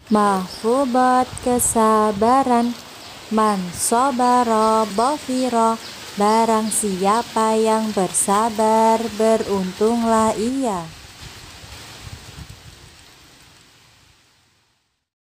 Mahfubat kesabaran, man sobara bafiro, barang siapa yang bersabar beruntunglah ia.